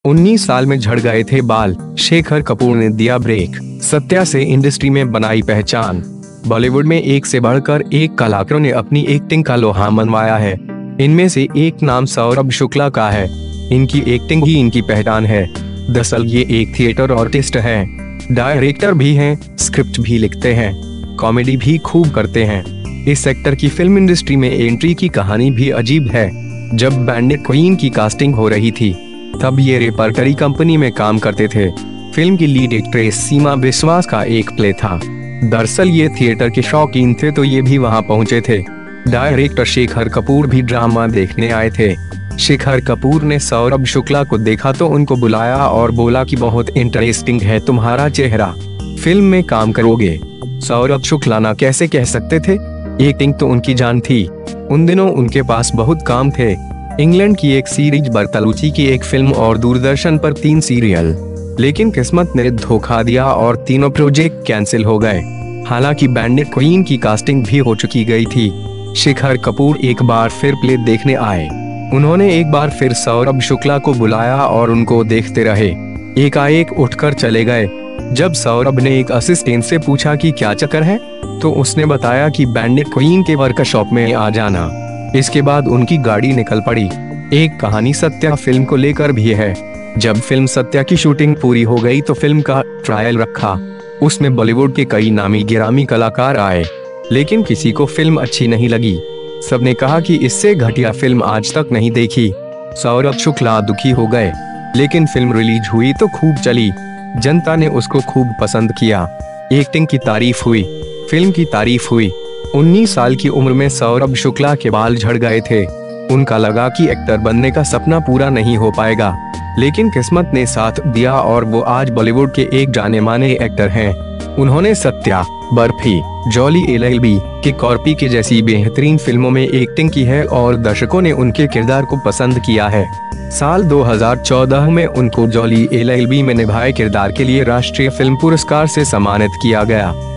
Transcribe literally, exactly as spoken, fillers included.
उन्नीस साल में झड़ गए थे बाल, शेखर कपूर ने दिया ब्रेक। सत्या से इंडस्ट्री में बनाई पहचान। बॉलीवुड में एक से बढ़कर एक कलाकारों ने अपनी एक्टिंग का लोहा मनवाया है। इनमें से एक नाम सौरभ शुक्ला का है। इनकी एक्टिंग ही इनकी पहचान है। दरअसल ये एक थिएटर आर्टिस्ट है, डायरेक्टर भी हैं, स्क्रिप्ट भी लिखते हैं, कॉमेडी भी खूब करते हैं। इस सेक्टर की फिल्म इंडस्ट्री में एंट्री की कहानी भी अजीब है। जब बैंडिट क्वीन की कास्टिंग हो रही थी तब ये रेपर्टरी कंपनी में काम करते थे। फिल्म की लीड एक्ट्रेस सीमा विश्वास का एक प्ले था। दरअसल ये थिएटर के शौकीन थे तो ये भी वहां पहुंचे थे। डायरेक्टर शेखर कपूर भी ड्रामा देखने आए थे। शेखर कपूर ने सौरभ शुक्ला को देखा तो उनको बुलाया और बोला कि बहुत इंटरेस्टिंग है तुम्हारा चेहरा, फिल्म में काम करोगे। सौरभ शुक्ला ना कैसे कह सकते थे, एक्टिंग तो उनकी जान थी। उन दिनों उनके पास बहुत काम थे। इंग्लैंड की एक सीरीज, बर्तलुची की एक फिल्म और दूरदर्शन पर तीन सीरियल। लेकिन किस्मत ने धोखा दिया और तीनों प्रोजेक्ट कैंसिल हो गए। हालांकि बैंडिट क्वीन की कास्टिंग भी हो चुकी गई थी। शेखर कपूर एक बार फिर प्ले देखने आए। उन्होंने एक बार फिर सौरभ शुक्ला को बुलाया और उनको देखते रहे। एकाएक उठकर चले गए। जब सौरभ ने एक असिस्टेंट से पूछा कि क्या चक्कर है, तो उसने बताया कि बैंडिट क्वीन के वर्कशॉप में आ जाना। इसके बाद उनकी गाड़ी निकल पड़ी। एक कहानी सत्या फिल्म को लेकर भी है। जब फिल्म सत्या की शूटिंग पूरी हो गई तो फिल्म का ट्रायल रखा। उसमें बॉलीवुड के कई नामी गिरामी कलाकार आए, लेकिन किसी को फिल्म अच्छी नहीं लगी। सबने कहा कि इससे घटिया फिल्म आज तक नहीं देखी। सौरभ शुक्ला दुखी हो गए, लेकिन फिल्म रिलीज हुई तो खूब चली। जनता ने उसको खूब पसंद किया। एक्टिंग की तारीफ हुई, फिल्म की तारीफ हुई। उन्नीस साल की उम्र में सौरभ शुक्ला के बाल झड़ गए थे। उनका लगा कि एक्टर बनने का सपना पूरा नहीं हो पाएगा, लेकिन किस्मत ने साथ दिया और वो आज बॉलीवुड के एक जाने माने एक्टर हैं। उन्होंने Satya, Barfi, Jolly L L B, Kick और पी के जैसी बेहतरीन फिल्मों में एक्टिंग की है और दर्शकों ने उनके किरदार को पसंद किया है। साल दो हज़ार चौदह में उनको जॉली एल एल बी में निभाए किरदार के लिए राष्ट्रीय फिल्म पुरस्कार से सम्मानित किया गया।